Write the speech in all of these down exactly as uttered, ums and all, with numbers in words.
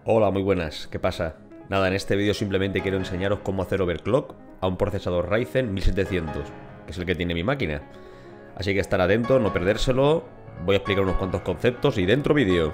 Hola, muy buenas, ¿qué pasa? Nada, en este vídeo simplemente quiero enseñaros cómo hacer overclock a un procesador Ryzen mil setecientos, que es el que tiene mi máquina. Así que estar atento, no perdérselo, voy a explicar unos cuantos conceptos y dentro vídeo.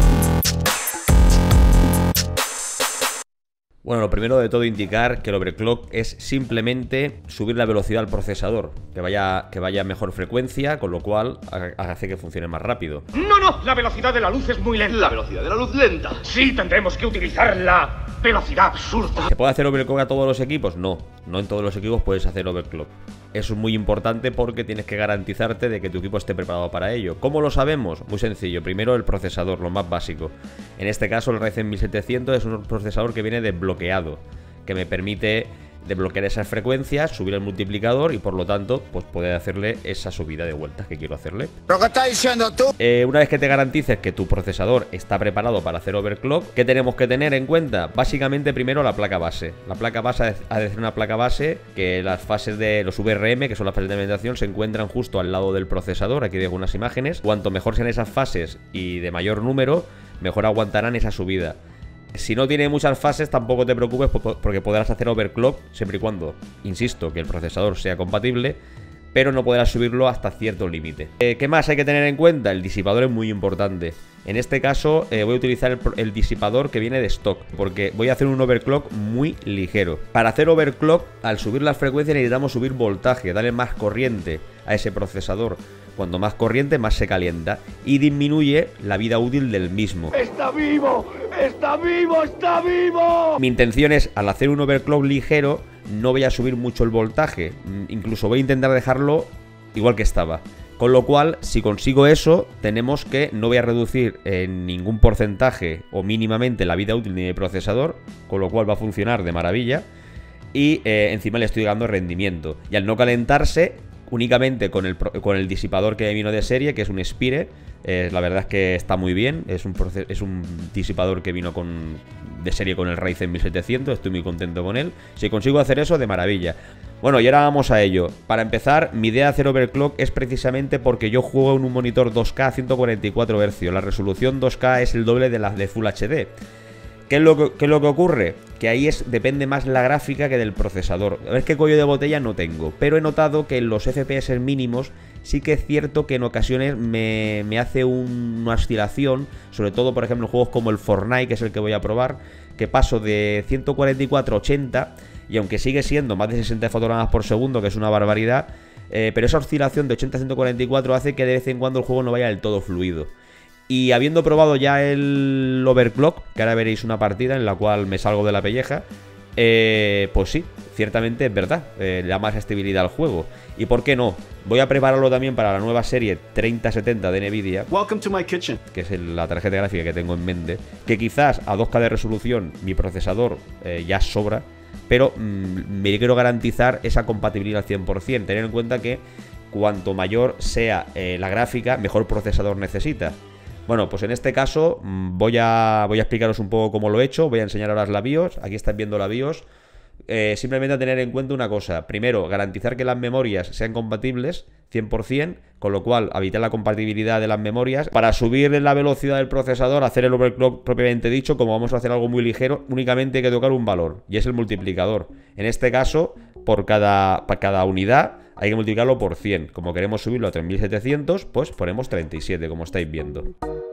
Bueno, lo primero de todo indicar que el overclock es simplemente subir la velocidad al procesador, que vaya, que vaya a mejor frecuencia, con lo cual hace que funcione más rápido. No, no, la velocidad de la luz es muy lenta. La velocidad de la luz lenta. Sí, tendremos que utilizar la velocidad absurda. ¿Se puede hacer overclock a todos los equipos? No, no en todos los equipos puedes hacer overclock. Eso es muy importante porque tienes que garantizarte de que tu equipo esté preparado para ello. ¿Cómo lo sabemos? Muy sencillo. Primero el procesador, lo más básico. En este caso el Ryzen mil setecientos es un procesador que viene desbloqueado, que me permite desbloquear esas frecuencias, subir el multiplicador y por lo tanto pues poder hacerle esa subida de vueltas que quiero hacerle. ¿Pero qué estás diciendo tú? Eh, una vez que te garantices que tu procesador está preparado para hacer overclock, ¿qué tenemos que tener en cuenta? Básicamente primero la placa base. La placa base ha de ser una placa base que las fases de los V R M, que son las fases de alimentación, se encuentran justo al lado del procesador. Aquí dejo unas imágenes. Cuanto mejor sean esas fases y de mayor número, mejor aguantarán esa subida. Si no tiene muchas fases, tampoco te preocupes porque podrás hacer overclock siempre y cuando, insisto, que el procesador sea compatible, pero no podrás subirlo hasta cierto límite. Eh, ¿Qué más hay que tener en cuenta? El disipador es muy importante. En este caso eh, voy a utilizar el, el disipador que viene de stock, porque voy a hacer un overclock muy ligero. Para hacer overclock, al subir las frecuencias necesitamos subir voltaje, darle más corriente a ese procesador. Cuanto más corriente, más se calienta y disminuye la vida útil del mismo. ¡Está vivo! ¡Está vivo! ¡Está vivo! Mi intención es, al hacer un overclock ligero, no voy a subir mucho el voltaje. Incluso voy a intentar dejarlo igual que estaba. Con lo cual, si consigo eso, tenemos que no voy a reducir en ningún porcentaje o mínimamente la vida útil de mi procesador, con lo cual va a funcionar de maravilla. Y eh, encima le estoy dando rendimiento. Y al no calentarse, únicamente con el, con el disipador que vino de serie, que es un Spire, eh, la verdad es que está muy bien. Es un, es un disipador que vino con, de serie con el Ryzen mil setecientos, estoy muy contento con él. Si consigo hacer eso, de maravilla. Bueno, y ahora vamos a ello. Para empezar, mi idea de hacer overclock es precisamente porque yo juego en un monitor dos K a ciento cuarenta y cuatro hercios. La resolución dos K es el doble de la de Full H D. ¿Qué es, lo que, ¿Qué es lo que ocurre? Que ahí es, depende más la gráfica que del procesador. A ver qué cuello de botella no tengo, pero he notado que en los F P S mínimos sí que es cierto que en ocasiones me, me hace un, una oscilación, sobre todo por ejemplo en juegos como el Fortnite, que es el que voy a probar, que paso de ciento cuarenta y cuatro a ochenta y aunque sigue siendo más de sesenta fotogramas por segundo, que es una barbaridad, eh, pero esa oscilación de ochenta a ciento cuarenta y cuatro hace que de vez en cuando el juego no vaya del todo fluido. Y habiendo probado ya el overclock, que ahora veréis una partida en la cual me salgo de la pelleja, eh, pues sí, ciertamente es verdad, eh, le da más estabilidad al juego. ¿Y por qué no? Voy a prepararlo también para la nueva serie treinta setenta de Nvidia, Welcome to my kitchen. que es el, la tarjeta gráfica que tengo en mente, que quizás a dos K de resolución mi procesador eh, ya sobra, pero mmm, me quiero garantizar esa compatibilidad al cien por cien. Tener en cuenta que cuanto mayor sea eh, la gráfica, mejor procesador necesita. Bueno, pues en este caso voy a, voy a explicaros un poco cómo lo he hecho. Voy a enseñar ahora la BIOS. Aquí estáis viendo la BIOS. Eh, simplemente a tener en cuenta una cosa. Primero, garantizar que las memorias sean compatibles cien por cien, con lo cual evitar la compatibilidad de las memorias. Para subir la velocidad del procesador, hacer el overclock propiamente dicho, como vamos a hacer algo muy ligero, únicamente hay que tocar un valor, y es el multiplicador. En este caso, por cada, por cada unidad hay que multiplicarlo por cien. Como queremos subirlo a tres mil setecientos, pues ponemos treinta y siete, como estáis viendo.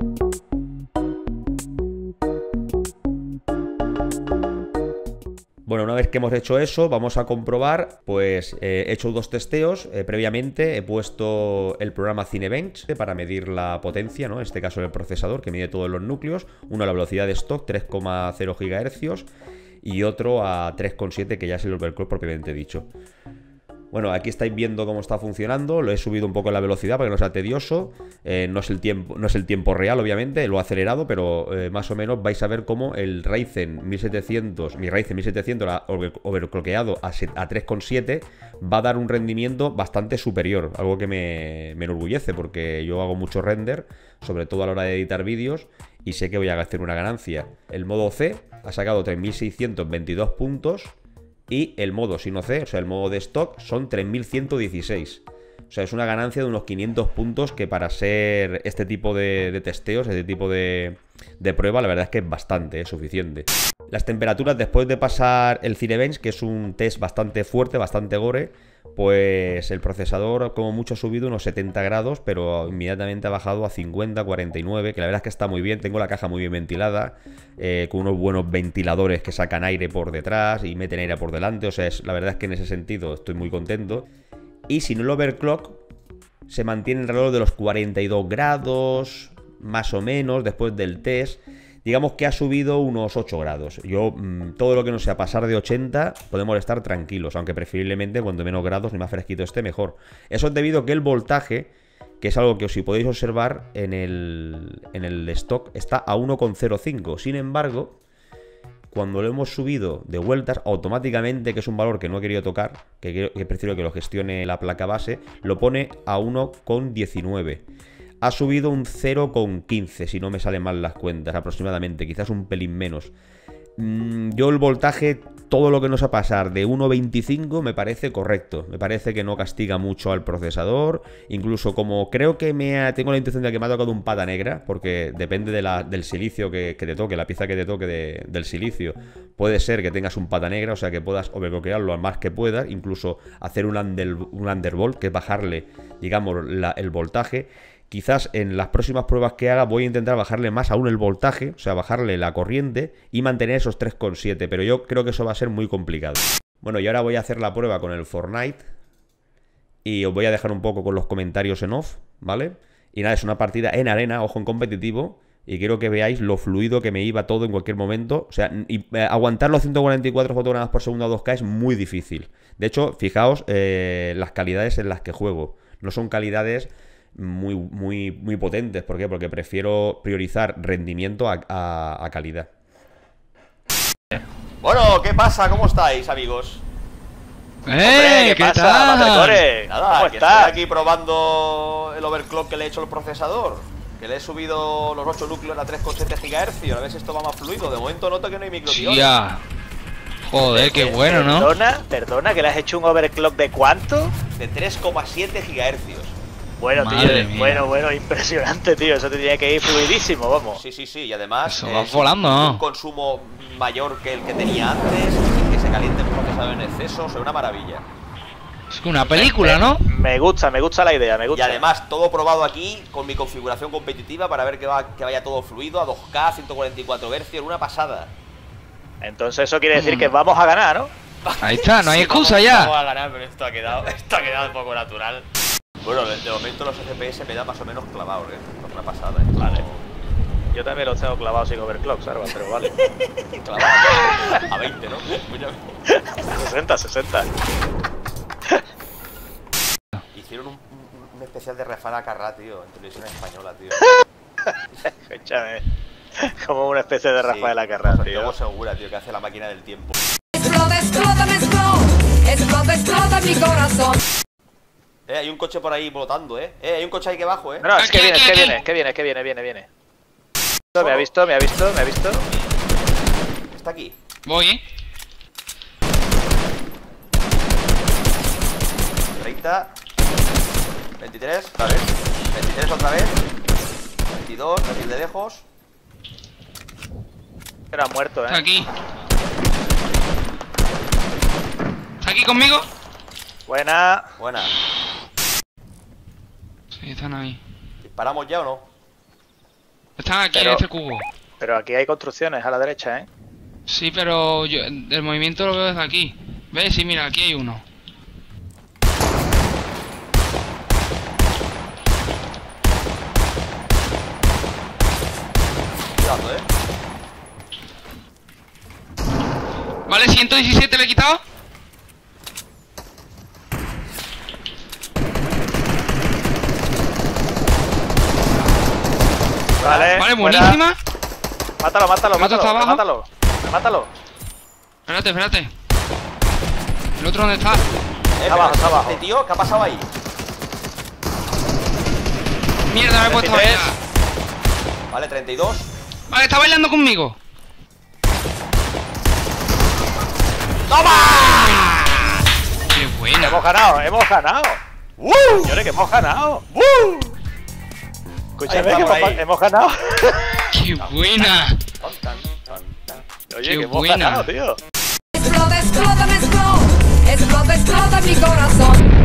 Bueno, una vez que hemos hecho eso, vamos a comprobar, pues eh, he hecho dos testeos. Eh, previamente he puesto el programa Cinebench para medir la potencia, ¿no? En este caso el procesador, que mide todos los núcleos. Uno a la velocidad de stock, tres coma cero gigahercios, y otro a tres coma siete, que ya es el overclock propiamente dicho. Bueno, aquí estáis viendo cómo está funcionando. Lo he subido un poco la velocidad para que no sea tedioso. eh, no, es el tiempo, no es el tiempo real, obviamente. Lo he acelerado, pero eh, más o menos vais a ver cómo el Ryzen mil setecientos, mi Ryzen mil setecientos overclockeado a, a tres coma siete va a dar un rendimiento bastante superior. Algo que me, me enorgullece, porque yo hago mucho render, sobre todo a la hora de editar vídeos, y sé que voy a hacer una ganancia. El modo C ha sacado tres mil seiscientos veintidós puntos. Y el modo Sino C, o sea, el modo de stock, son tres mil ciento dieciséis. O sea, es una ganancia de unos quinientos puntos que para ser este tipo de, de testeos, este tipo de, de prueba, la verdad es que es bastante, es suficiente. Las temperaturas después de pasar el Cinebench, que es un test bastante fuerte, bastante gore, pues el procesador como mucho ha subido unos setenta grados, pero inmediatamente ha bajado a cincuenta, cuarenta y nueve, que la verdad es que está muy bien. Tengo la caja muy bien ventilada, eh, con unos buenos ventiladores que sacan aire por detrás y meten aire por delante. O sea, es, la verdad es que en ese sentido estoy muy contento. Y si no el overclock se mantiene alrededor de los cuarenta y dos grados, más o menos, después del test. Digamos que ha subido unos ocho grados. Yo, mmm, todo lo que no sea pasar de ochenta, podemos estar tranquilos. Aunque preferiblemente, cuanto menos grados ni más fresquito esté, mejor. Eso es debido a que el voltaje, que es algo que si podéis observar en el, en el stock, está a uno coma cero cinco. Sin embargo, cuando lo hemos subido de vueltas, automáticamente, que es un valor que no he querido tocar, que, quiero, que prefiero que lo gestione la placa base, lo pone a uno coma diecinueve. Ha subido un cero coma quince, si no me salen mal las cuentas, aproximadamente, quizás un pelín menos. Mm, yo el voltaje, todo lo que nos va a pasar de uno coma veinticinco me parece correcto. Me parece que no castiga mucho al procesador. Incluso como creo que me ha, tengo la intención de que me ha tocado un pata negra, porque depende de la, del silicio que, que te toque, la pieza que te toque de, del silicio. Puede ser que tengas un pata negra, o sea que puedas overclockearlo al más que puedas, incluso hacer un, under, un undervolt, que es bajarle, digamos, la, el voltaje. Quizás en las próximas pruebas que haga voy a intentar bajarle más aún el voltaje, o sea, bajarle la corriente y mantener esos tres coma siete, pero yo creo que eso va a ser muy complicado. Bueno, y ahora voy a hacer la prueba con el Fortnite y os voy a dejar un poco con los comentarios en off, ¿vale? Y nada, es una partida en arena, ojo, en competitivo, y quiero que veáis lo fluido que me iba todo en cualquier momento. O sea, y, eh, aguantar los ciento cuarenta y cuatro fotogramas por segundo a dos K es muy difícil. De hecho, fijaos eh, las calidades en las que juego. No son calidades muy, muy, muy potentes. ¿Por qué? Porque prefiero priorizar rendimiento a, a, a calidad. Bueno, ¿qué pasa? ¿Cómo estáis, amigos? ¡Eh! Hombre, ¿qué, ¿qué pasa, tal? Matrecores? Nada, ¿Cómo que estás? estoy aquí probando el overclock que le he hecho al procesador. Que le he subido los ocho núcleos a tres coma siete gigahercios. A ver si esto va más fluido. De momento noto que no hay microtiones. Ya. Joder, qué bueno, ¿no? Perdona, perdona, que le has hecho un overclock de ¿cuánto? De tres coma siete gigahercios. Bueno, Madre tío, mía. bueno, bueno, impresionante, tío. Eso te tiene que ir fluidísimo, vamos. Sí, sí, sí. Y además Eso va es volando, ¿no? un consumo mayor que el que tenía antes, sin que se caliente el procesador en exceso. O sea, una maravilla. Es que una película, me, ¿no? Me gusta, me gusta la idea, me Y gusta. además todo probado aquí con mi configuración competitiva para ver que, va, que vaya todo fluido a dos K, ciento cuarenta y cuatro hercios, una pasada. Entonces eso quiere decir que vamos a ganar, ¿no? Ahí está, no hay Sí, excusa vamos, ya. Vamos a ganar, pero esto ha quedado, esto ha quedado un poco natural. Bueno, de momento los F P S me da más o menos clavados, ¿eh? Es una pasada, ¿eh? Vale. Yo también los tengo clavados sin overclock, ¿sabes? Pero vale. Clavados a veinte, ¿no? sesenta, sesenta. Hicieron un, un, un especial de Rafana Carrá, tío, en televisión española, tío. Escúchame. Como una especie de Rafael Sí, Acarrá, como tío. Segura, tío, que hace la máquina del tiempo. Explota, explota, me explota, explota, explota mi corazón. Eh, hay un coche por ahí volando, eh. Eh, hay un coche ahí que bajo, eh. No, no, es que Aquí, viene, es aquí, que aquí. viene, es que viene, es que viene, viene, viene, viene. Me ha visto, me ha visto, me ha visto. Está aquí. Voy, ¿eh? treinta, veintitrés, otra vez, veintitrés otra vez, veintidós, aquí de lejos. Era muerto, Está eh. aquí. ¿Está aquí conmigo? Buena. Buena. Sí, están ahí. ¿Disparamos ya o no? Están aquí Pero- en este cubo. Pero aquí hay construcciones a la derecha, eh. Sí, pero yo, el movimiento lo veo desde aquí. ¿Ves? Sí, mira, aquí hay uno. Cuidado, eh. Vale, ciento diecisiete le he quitado. Vale, Vale, buena. buenísima. Mátalo, mátalo, ¿El otro mátalo, está abajo? mátalo. Mátalo. Espérate, espérate. ¿El otro dónde está? Eh, Está abajo, está abajo. Este tío, ¿qué ha pasado ahí? Mierda, me he puesto a veintitrés. bailar. Vale, treinta y dos. Vale, está bailando conmigo. ¡Toma! Qué buena. Hemos ganado, hemos ganado. ¡Uh! Señores, que hemos ganado. ¡Uh! Escúchame, Ahí que estamos hemos, ahí. hemos ganado. ¡Qué buena! Tan, tan, tan, tan. Oye, Qué que hemos buena. ganado, tío. Explota, explota, me explota. Explota, explota mi corazón.